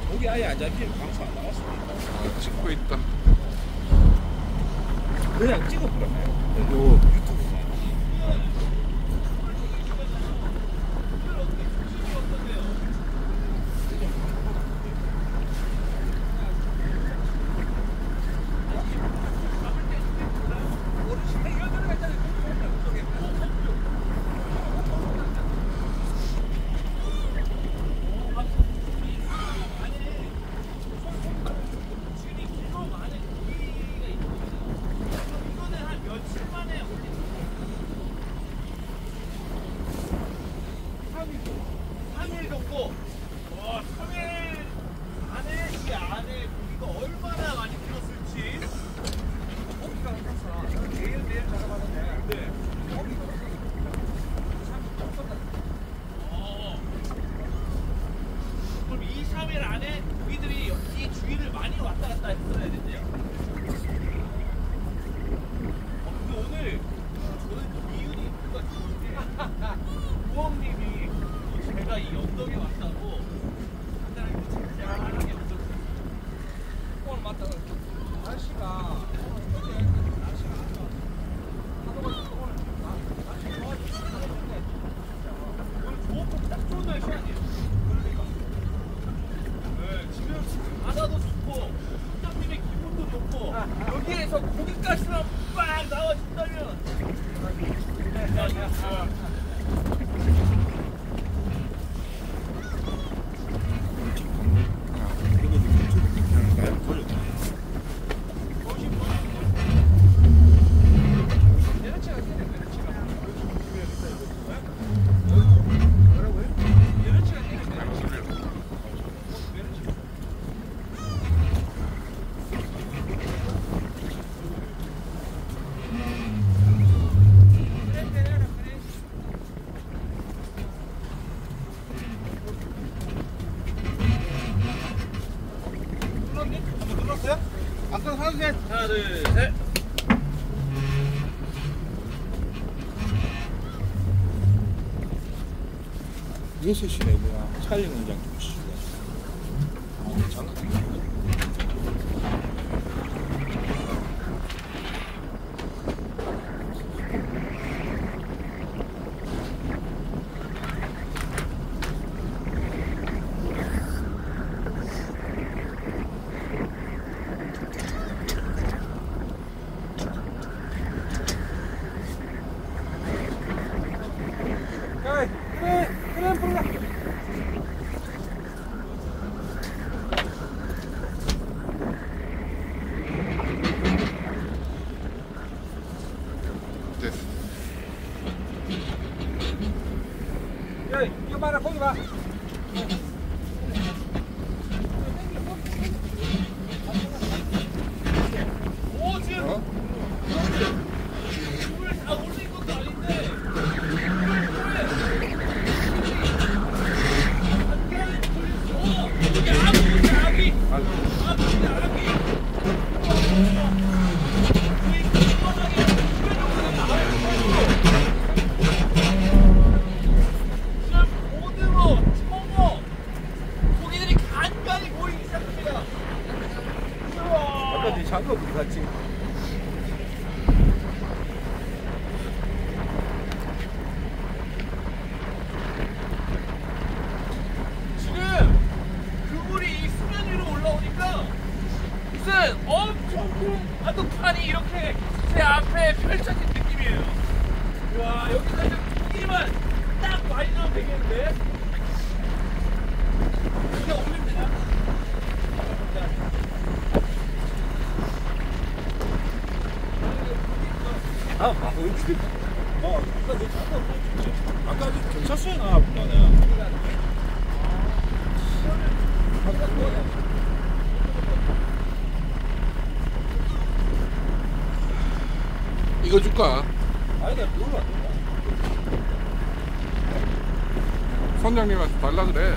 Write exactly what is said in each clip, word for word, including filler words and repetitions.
고기 아예 안 잡히면 방송 안 나갔습니다. 아, 찍고 있다. 그냥 찍어버렸네요. 그리고 유튜브만. 하나, 둘, 셋. 여섯 시네 뭐야. 촬영 현장 좀 치우자. 어, 장갑. 이거 봐라, 거기 봐. 오, 지금 어? 물을 다 올린 것도 아닌데. 이게 아기, 아기, 아기, 아기. 아까 네 장갑 어디 갔지? 지금 그 물이 이 수면 위로 올라오니까 무슨 엄청 큰 바둑판이 이렇게 제 앞에 펼쳐진 느낌이에요. 와, 여기서 이제 고기만 딱 많이 나오면 되겠는데? 이게 올립니다. 아, 아, 어디? 어, 아까 내 장갑 어디? 아까 저 경찰서에 나와보다 내가. 이거 줄까? 아니, 내가 몰라. 선장님한테 달라 그래.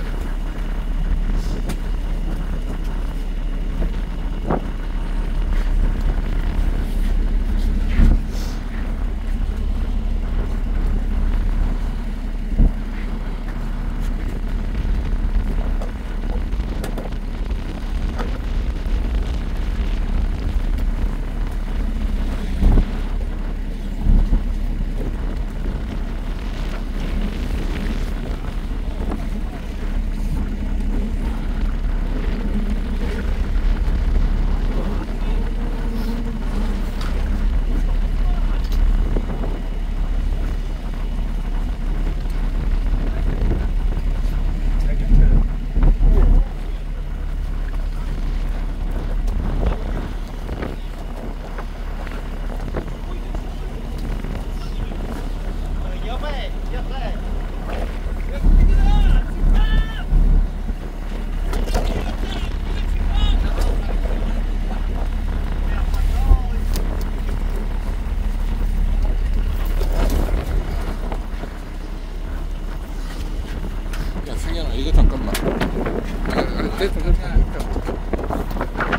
됐다 됐다 됐다.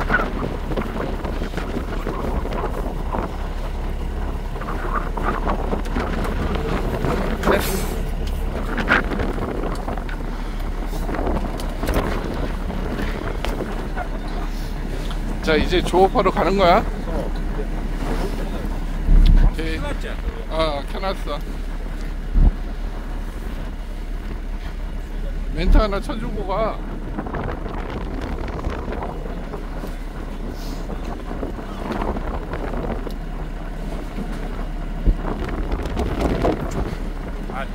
됐어. 자 이제 조업하러 가는 거야? 오케이. 끝났지? 아 켜놨어. 멘트 하나 쳐주고 가. 아,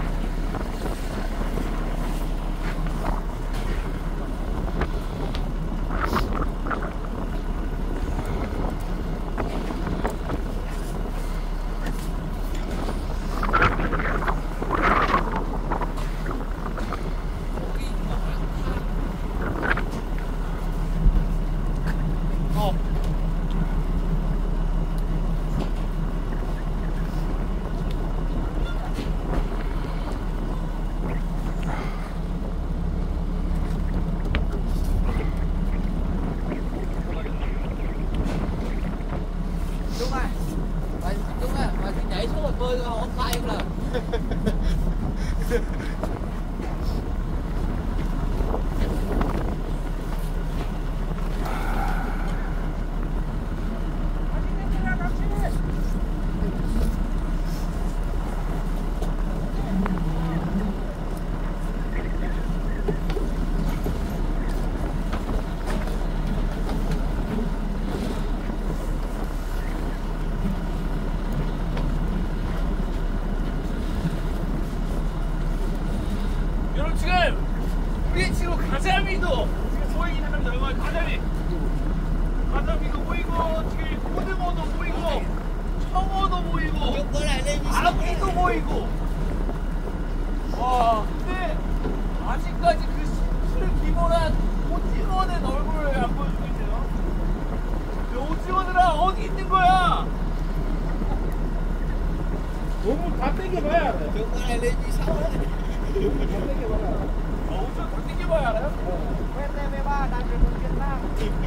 Trung ơi, bà Trung ơi, bà cứ nhảy xuống rồi bơi không tay không là. 여러분 지금 우리 지금 가자미도 지금 보이긴 합니다. 여기 가자미, 가자미도 보이고 지금 고등어도 보이고 청어도 보이고 Bữa này lên như 아귀도 보이고. 와, 근데 아직까지 그 수를 기본한 오징어는 얼굴을 안 보여주고 있어요. 이 오징어들아 어디 있는 거야? 너무 다 땡겨봐야 알아요. Bữa này lên như sáu đấy. 너무 다 땡겨봐야 알아요. 어, 오징어 다 땡겨봐야 알아요? vê tê vê ba đang truyền hình Việt Nam.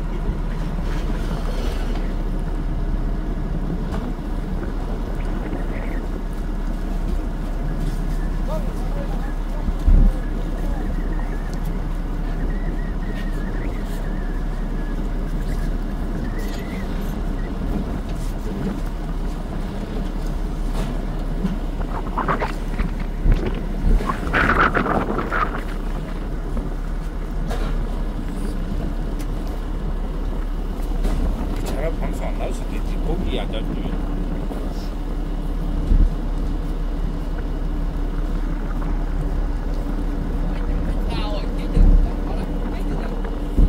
제가 방송 안 나올 수도 있지. 거기 안 잡히면. Cao rồi, chết được. Có là chết được rồi.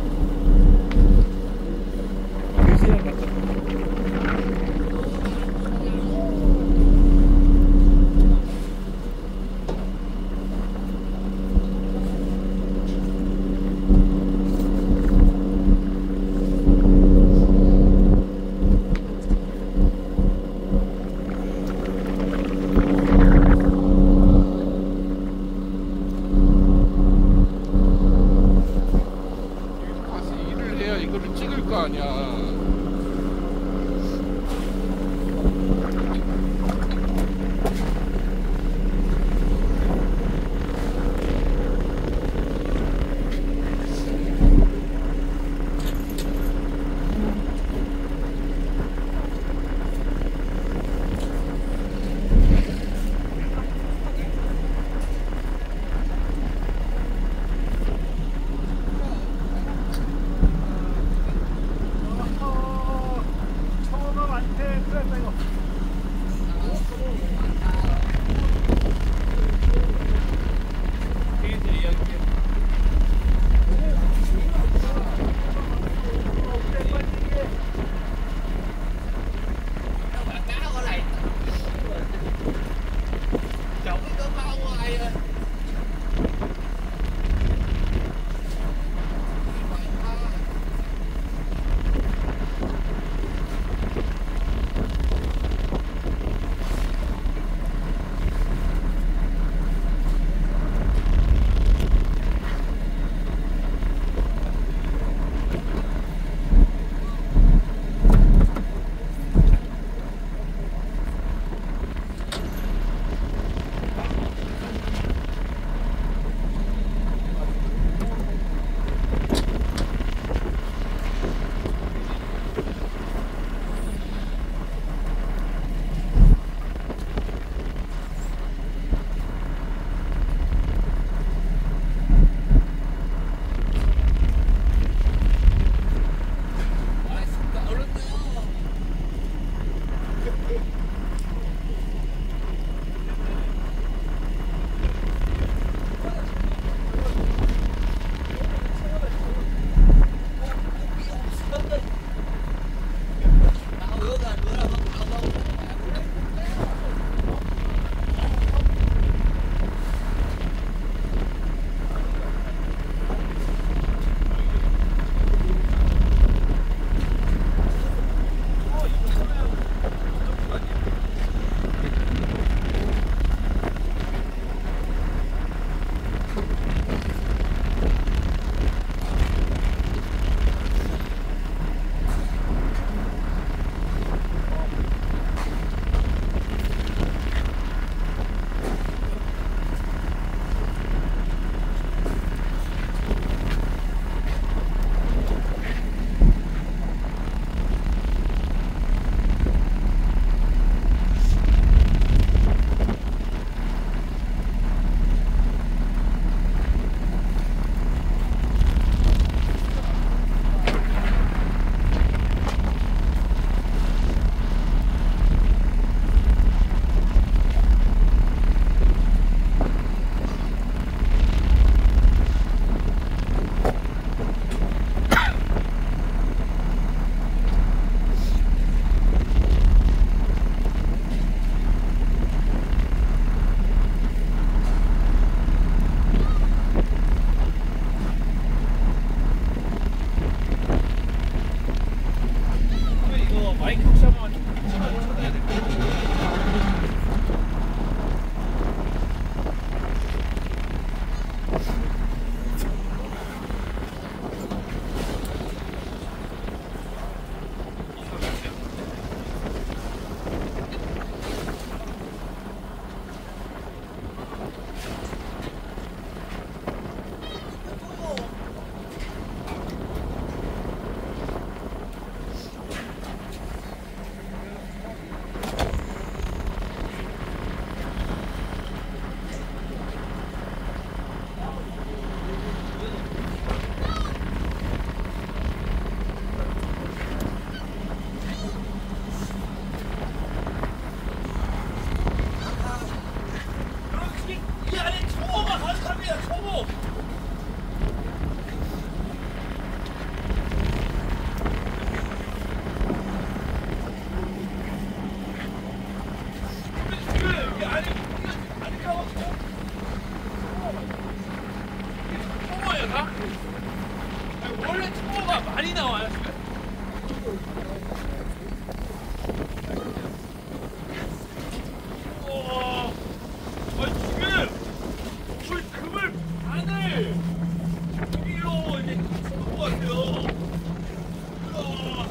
가서 일을 해야 이거를 찍을 거 아니야. 고기가 많이 나와요 지금. 우와, 아니 지금 물 금을 반을 고기로 이제 씹은 것 같아요. 우와.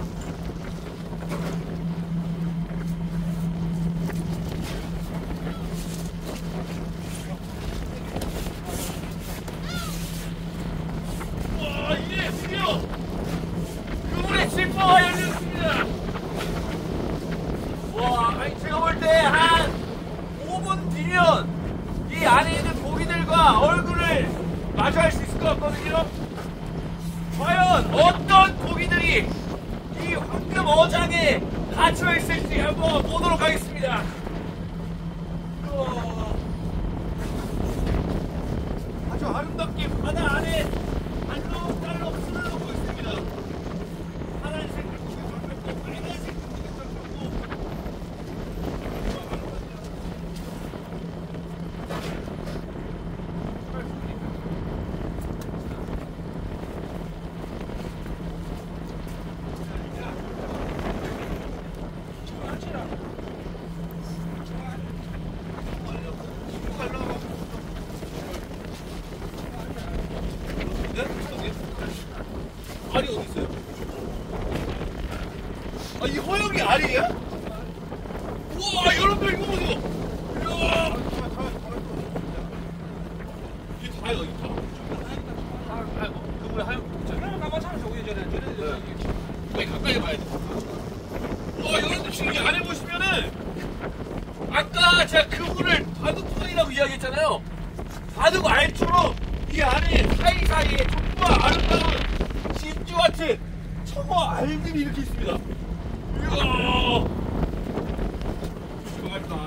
와, 이제 드디어 그물의 실파가 열렸습니다. 와, 아니 제가 볼 때 한 오 분 뒤면 이 안에 있는 고기들과 얼굴을 마주할 수 있을 것 같거든요. 과연 어떤 고기들이 이 황금 어장에 갇혀 있을지 한번 보도록 하겠습니다. 우와. 아주 아름답게 바다 안에 알록달록 스며들고 있습니다. 파란색 고기 잡혔고 빨간색 고기 잡혔고. 알이 어디 있어요? 아, 이 허영이 알이에요? 우와, 여러분들 이거 보세요. 이야. 이게 다예요, 이게 다. 하얀 거. 그물에 하얀 거. 저는 가마처럼 저기 전에 저는 저기 가까이 봐야 돼. 와, 여러분들 지금 이 안에 보시면은 아까 제가 그물을 바둑판이라고 이야기했잖아요. 바둑 알처럼 이 안에 사이사이에 정말 아름다운 진주 같은 청어 알들이 이렇게 있습니다. 이야. 맛있다.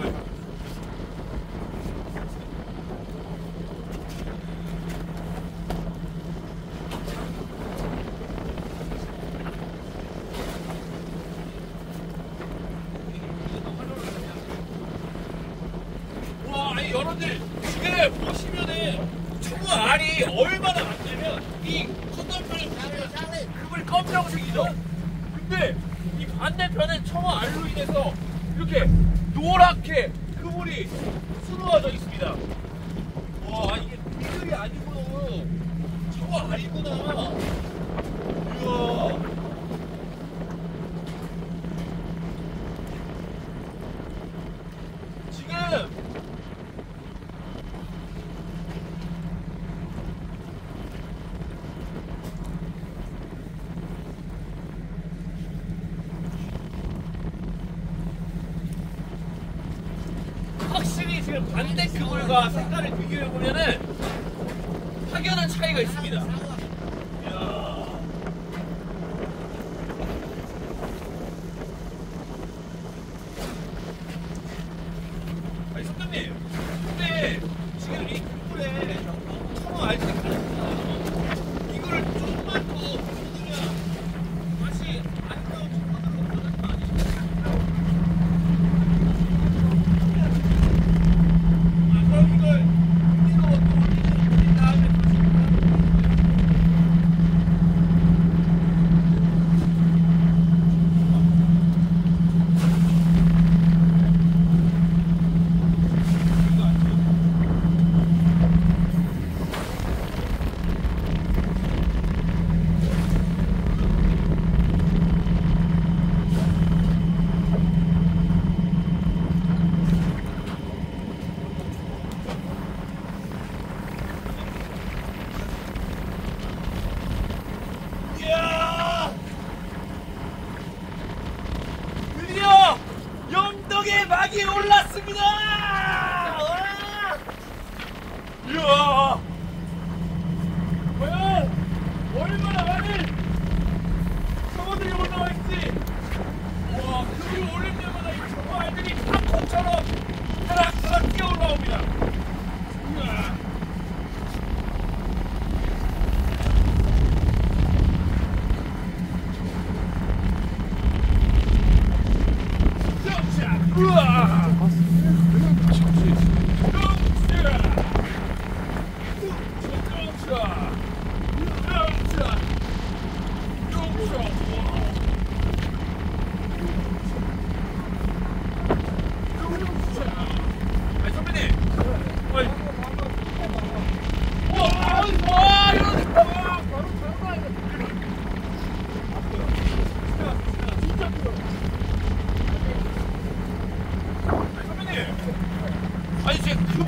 와, 아니 여러분들 지금 보시면은 청어 알이 얼마나 많냐면 이 건너편에 보면 그물 검정색이죠. 근데 이 반대편은 청어 알로 인해서 이렇게 노랗게 그물이 수놓아져 있습니다. 와, 이게 비글이 아니고 청어 알이구나. 이야. 지금 확실히 지금 반대 그물과 색깔을 비교해보면은 확연한 차이가 있습니다. 이야. 아니, 선생님. 근데 지금 이 그물에 청어 알들이 가득하잖아요. 이거를 조금만 더 부수면 맛이 아름다운 청어들로 변할 거 아니에요? 그럼 이걸 그대로 또 올린 다음에 다시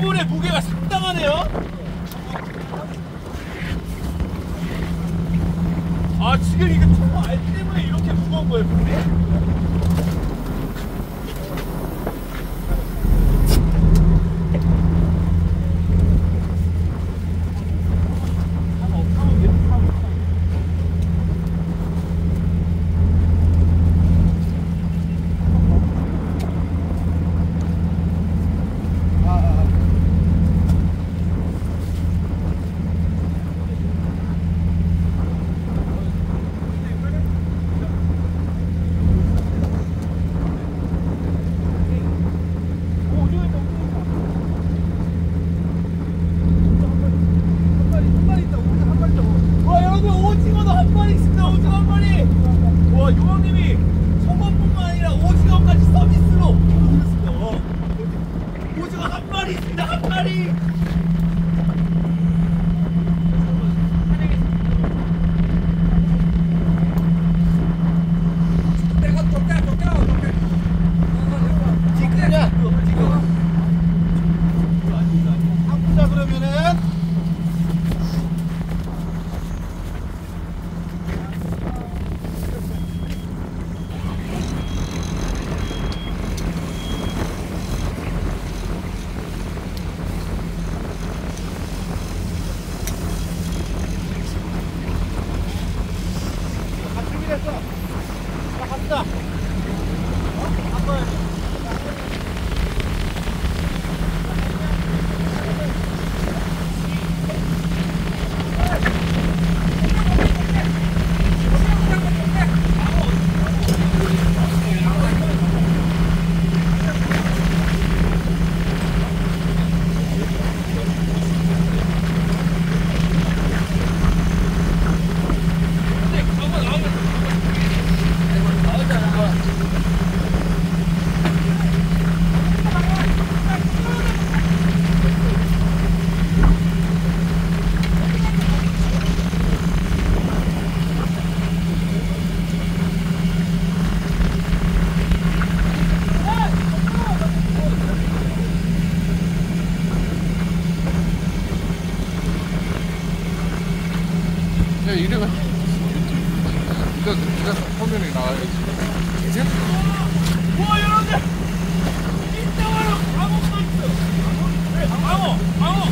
그물의 무게가 상당하네요. 아 지금 이게 저 알 때문에 이렇게 무거운 거예요, 그물이? 이래가 이거 그냥 화면에 나와야지. 와 여러분들 진짜 바로 광어가 있어. 광어 광어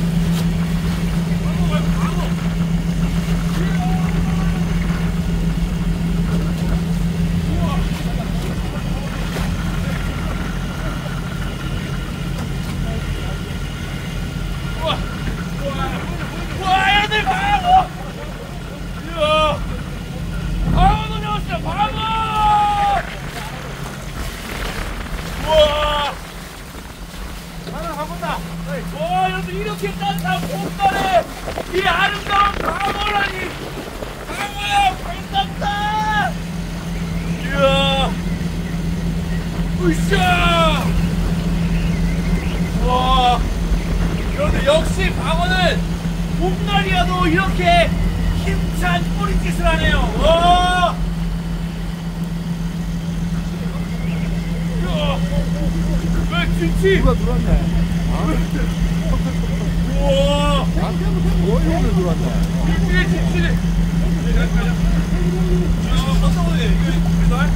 광어 말고 광어. 우와 우와 우와 여러분들 광어. 이야 광어도 잡았어요. 광어. 우와! 하나 가본다! 와, 여러분, 이렇게 따뜻한 봄날에 이 아름다운 광어라니! 광어야! 반갑다! 이야! 으쌰! 와! 여러분, 역시 광어는 봄날이라도 이렇게 힘찬 뿌리짓을 하네요! 와! 왜 김치? 누가 들어왔네. 우와! 어디로 들어왔네. 김치에 김치를. 어, 어떤 거예요? 이거 우리 날?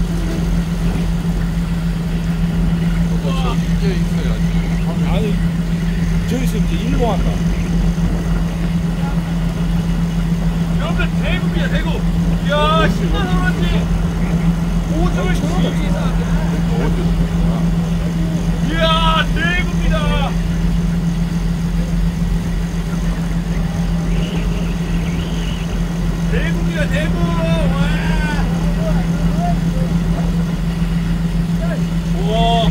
우와! 이게 있어야지. 아니, 저기서 이제 일봉한다. 여러분들 대구입니다, 대구. 이야, 신나서 그런지 오줌을 시키지. 이야, 대구입니다. 대구입니다, 대구. 와. 우와.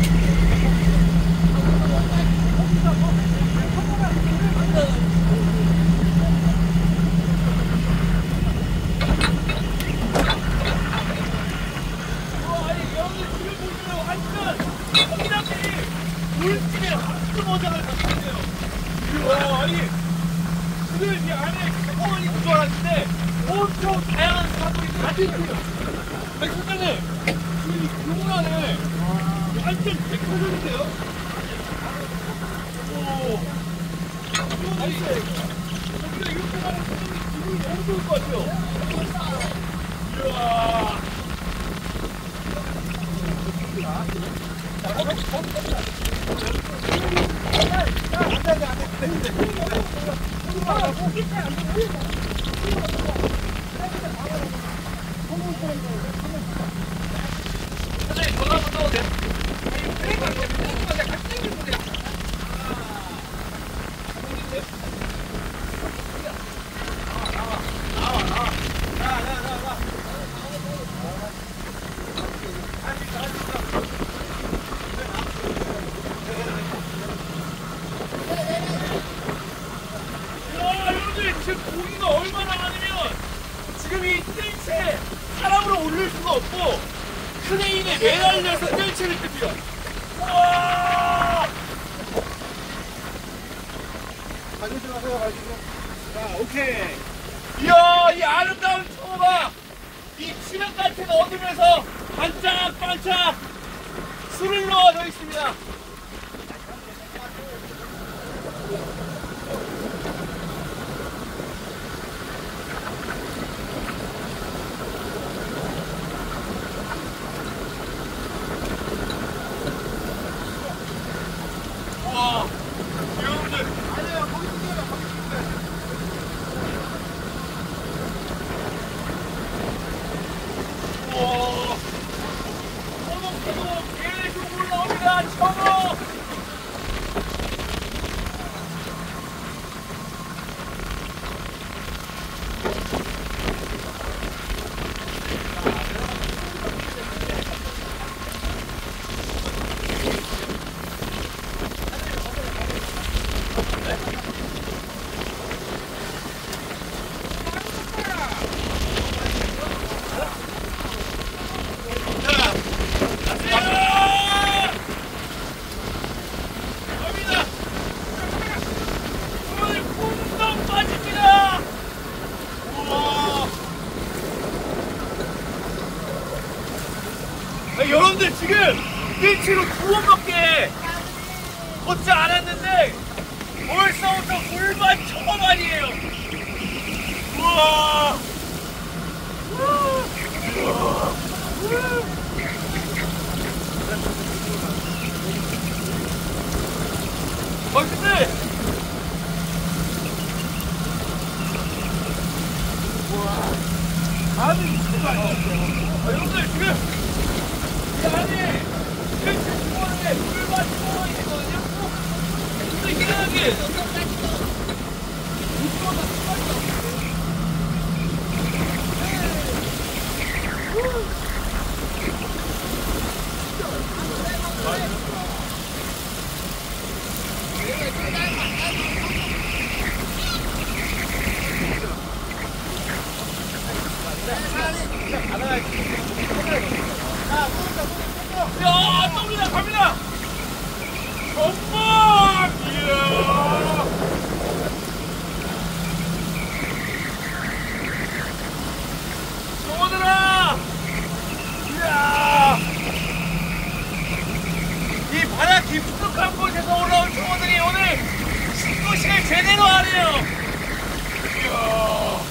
물집에 한숨 어장을 갔었네요. 이야, 아니, 지금 이 안에 사건이 있는 줄 알았는데 엄청 다양한 사건이 다 있어요. 아니, 소장님, 지금 이 그물 안에 완전 백화점인데요? 아니, 우리가 이렇게 가면 기분이 너무 좋을 것 같아요. 이야. 선생님, 전화 한번 써도 돼요? 아니, 트레이닝 안 돼. 트레이닝 안 돼. 같이 땡기면 돼요. 지금 고기가 얼마나 많으면 지금 이 뜰채 사람으로 올릴 수가 없고 크레인에 매달려서 뜰채를 뜹니다. 우와! 가지고 가세요, 가지고. 자, 오케이. 이야, 이 아름다운 초가 이 치명 같은 어둠에서 반짝반짝 술을 넣어져 있습니다. 와, 여러분들. 아니에요, 거기 있어요, 거기 있어요. 우와, 초록초록 계속 올라옵니다. 초록. 여러분들 지금 일치로 두 번밖에 걷지 않았는데 벌써부터 물만 초반이에요. 우와. 우와. 멋있지? 우와. 아니 진짜 아, 여러분들 지금 아니, 그 주머니에 물만 주머니 있거든요? 근데 이상하게 물보다 수박이 없어요. 야, 떠옵니다, 갑니다! 엄마! 이야! 청어들아! 이야! 이 바다 깊숙한 곳에서 올라온 청어들이 오늘 신고식을 제대로 하네요! 이야!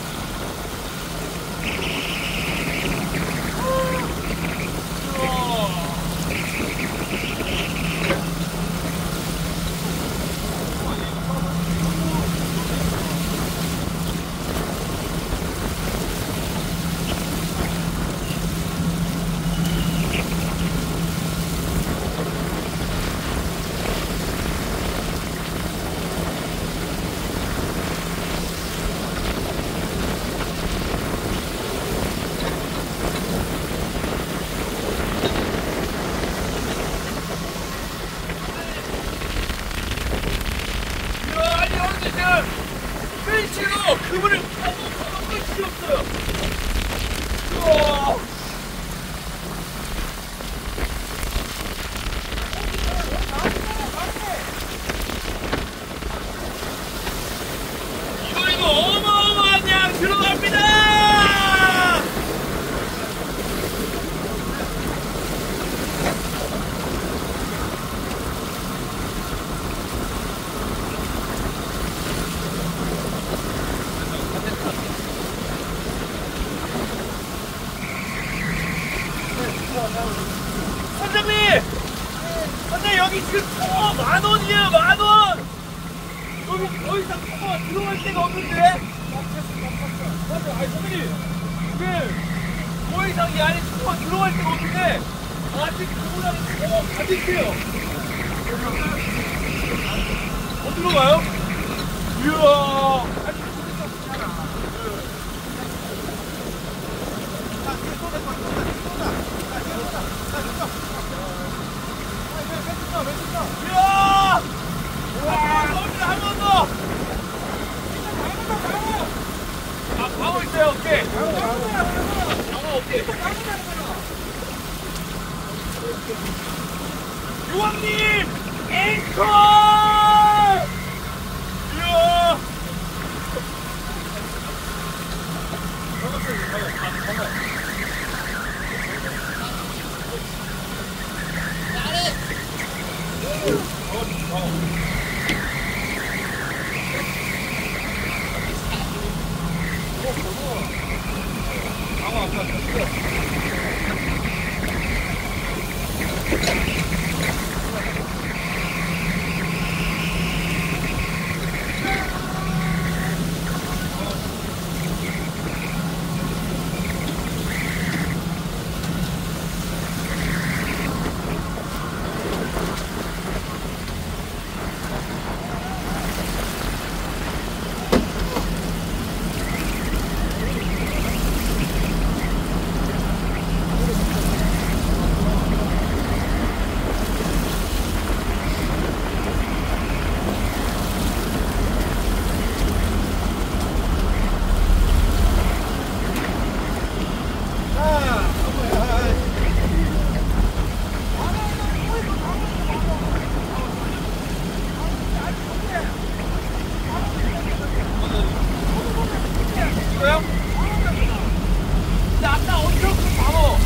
뜰채로 그물을 파고 파고 끝이 없어요. 우와. 이번에도 어마어마한 양 들어갑니다. 선장님! 선장님 여기 지금 통어 만 원이에요 만 원! 여기 더 이상 통어 들어갈 데가 없는데? 맞아, 아니 선생님. 네. 더 이상 이 안에 통어 들어갈 데가 없는데 아직 그보다는 통어 가득해요. 어 들어가요? 이야. 이야! 한 번 더! 아, 방어 있어요, 오케이. 방어, 오케이. 유왕님! 앵커! 이야! 이거요? 근데 아까 엄청 큰 방어.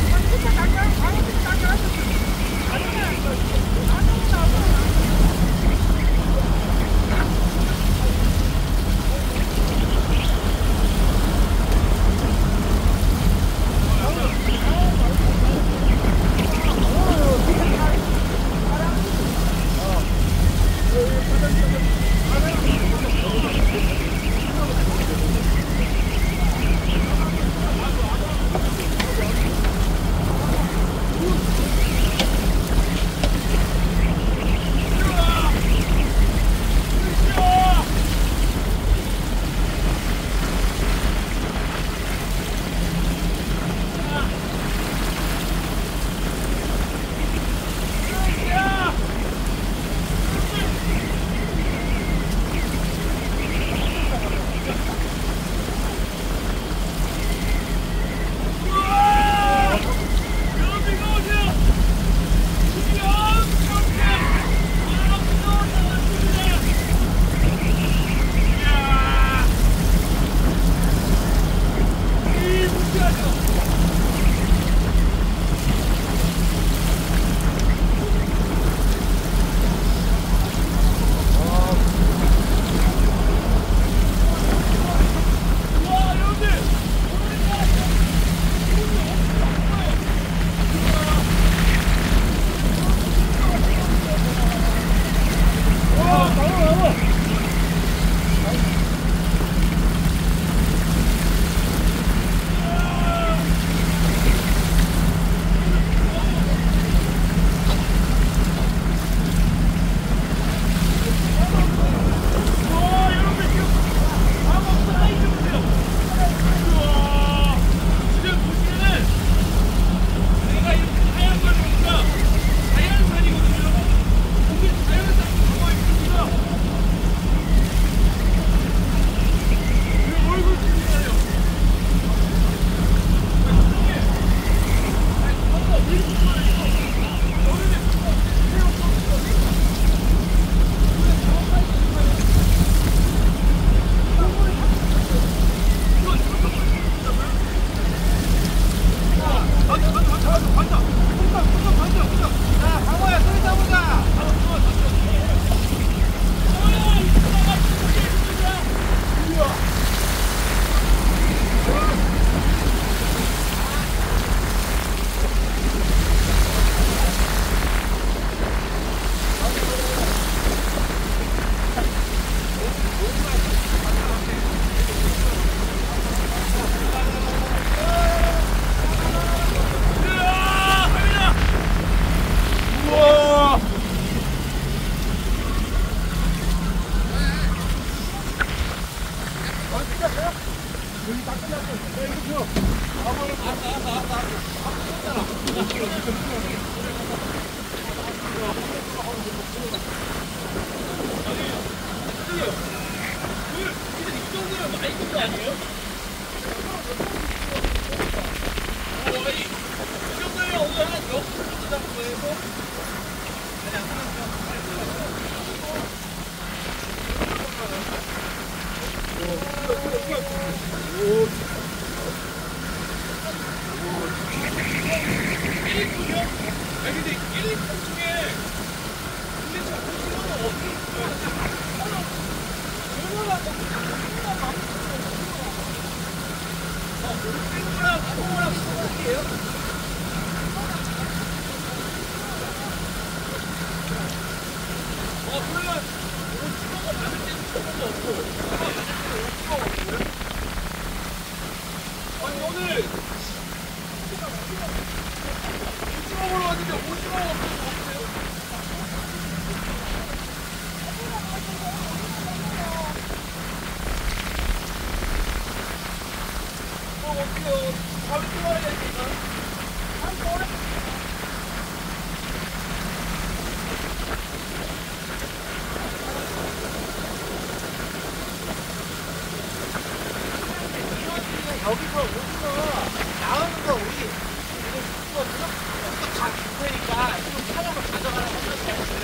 여기서 오징어 나오는 거 우리 이거 이거 이거 다 줄 테니까 지금 사려고 가져가라고 하면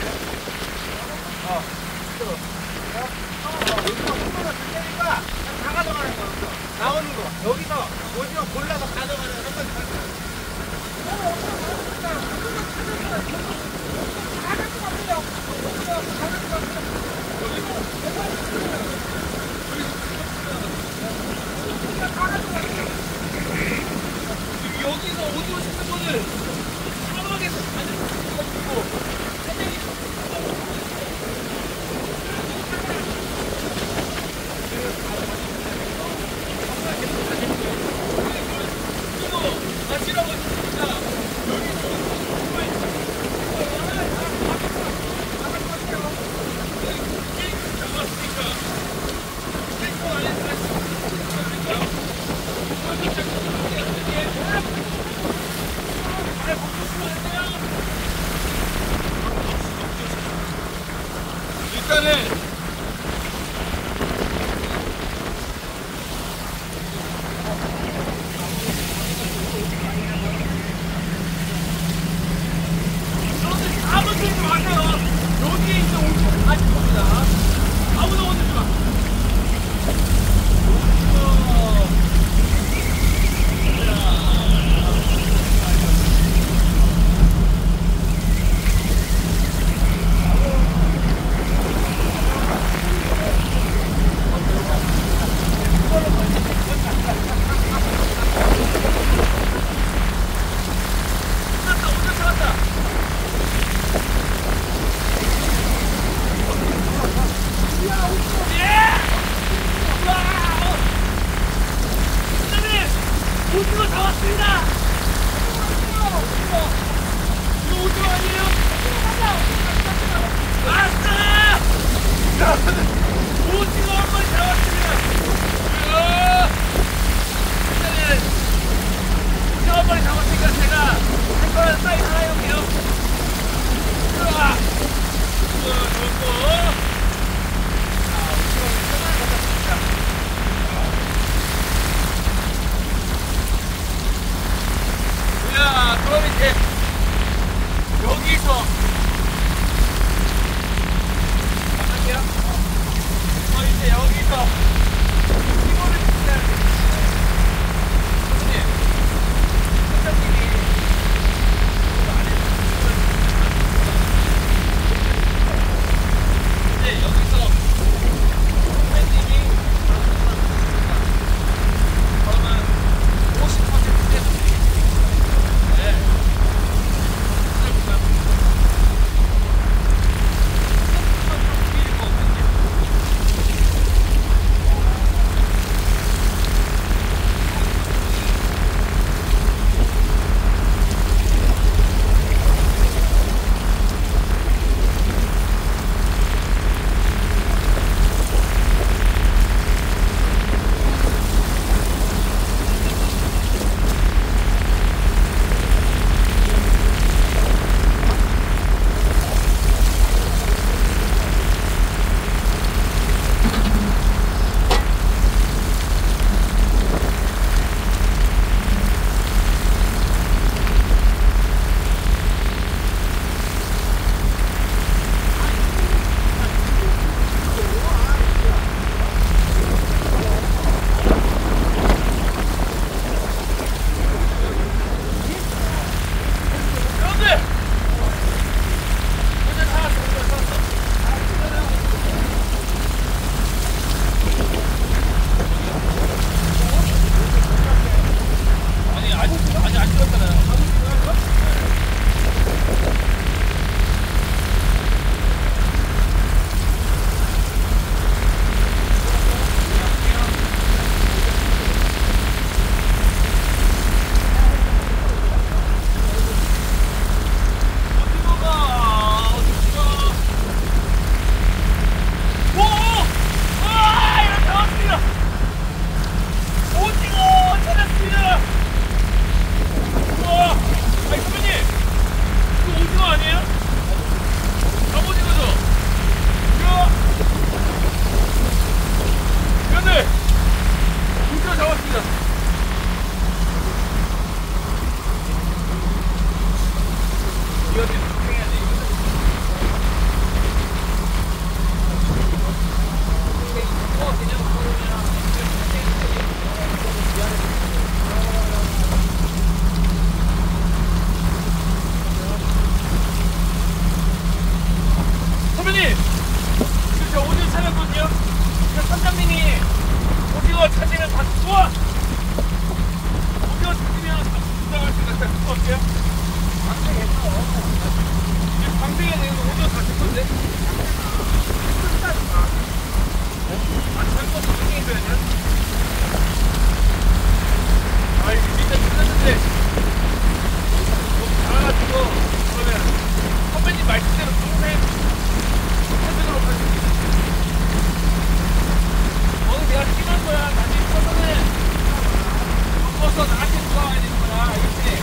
어, 이거 어, 오징어 오징어 줄 테니까 다 가져가는 거 나오는 거 여기서 오징어 골라서 가져가는 거 여기서 오징어 싶은 거는 사막에서 가는 거고 이거 맛이라고 했으니까 잡았으니까 캐릭터 안에서 일단은 여러분들 다 건들지 마세요. 여기에 있는 오징어 다 줄 겁니다. 아무도 건들지 마. 오징어 잡았습니다! 이거 오징어 아니에요? 아싸! 오징어 한 마리 잡았습니다! 이야! 일단은 오징어 한 마리 잡았으니까 제가 색깔 사인 하나 해볼게요. 우와! 우와, 좋고. 자, 오징어를 편하게 잡았습니다. 자, 그럼 이제 여기서 잠깐만요. 어, 이제 여기서 이거를 진짜 선생님, 선생님이 이거 안 해주시면 이제 여기서 선생님이 그러면 오십 퍼센트 떼서 드리겠습니다. 네. 누가 와야 되는 거야, 알겠지?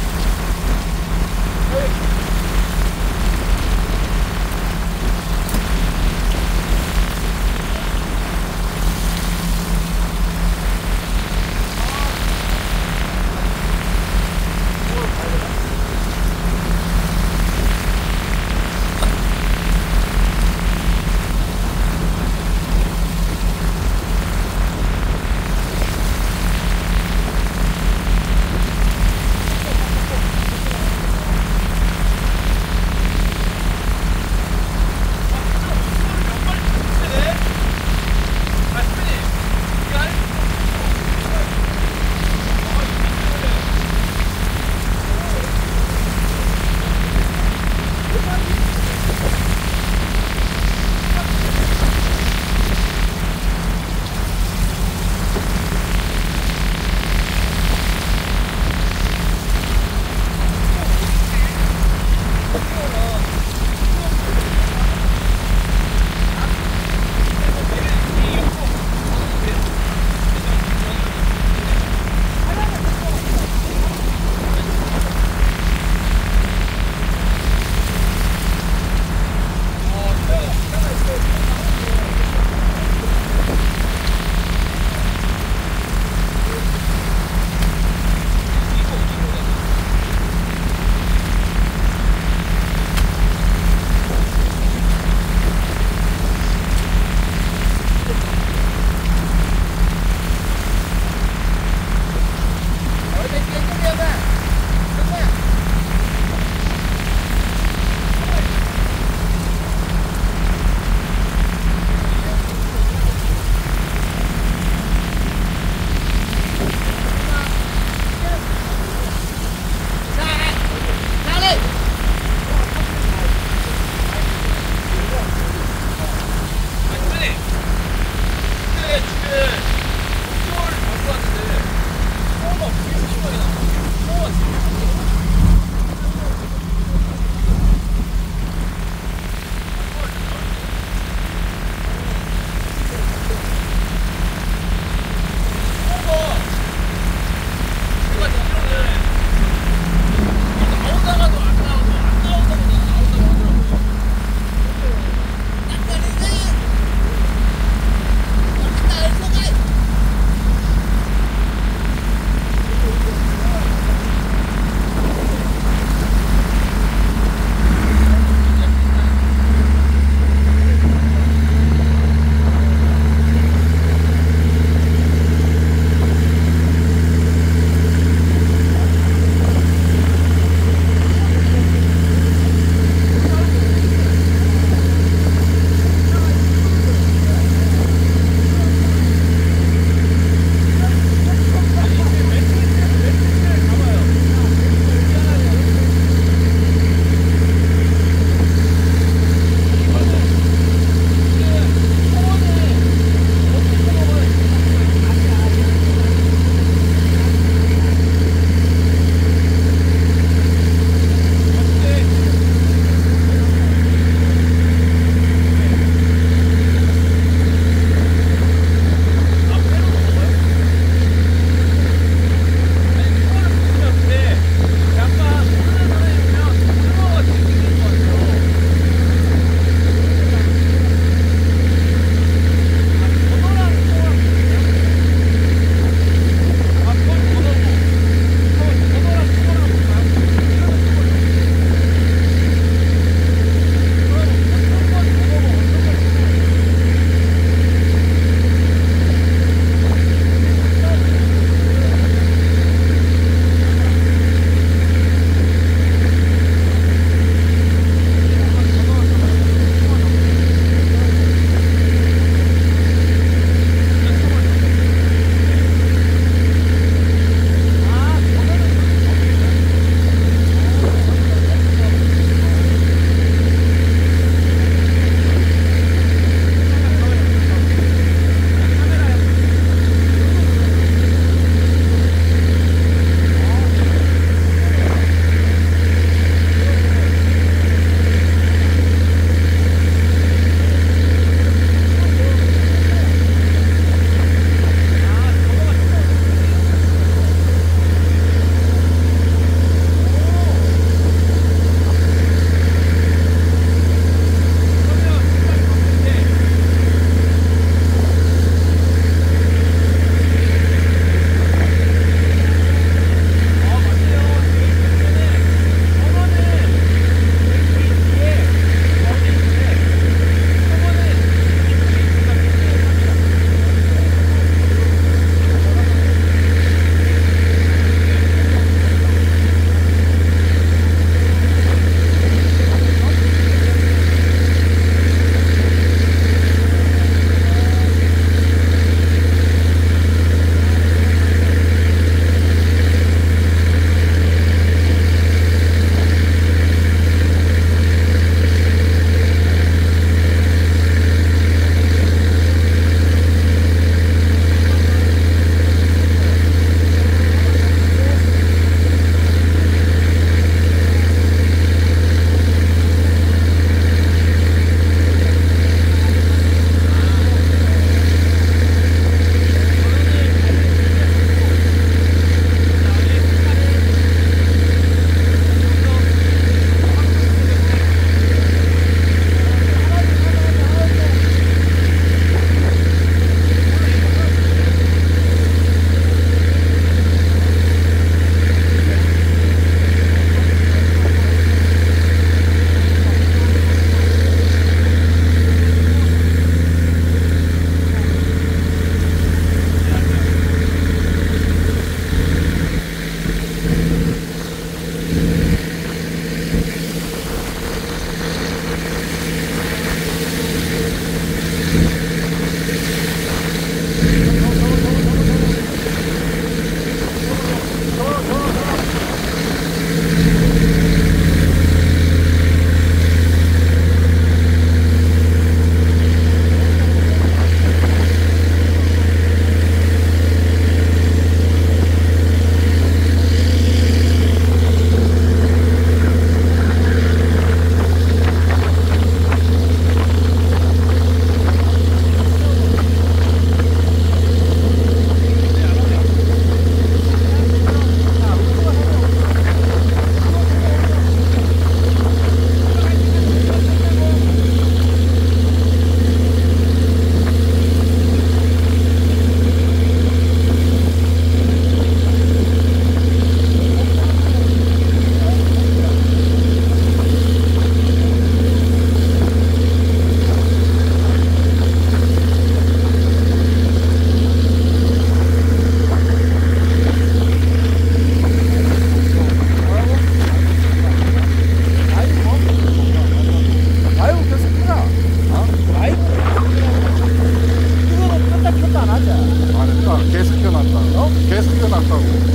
이겨놨다. 어? 계속 이겨놨다고.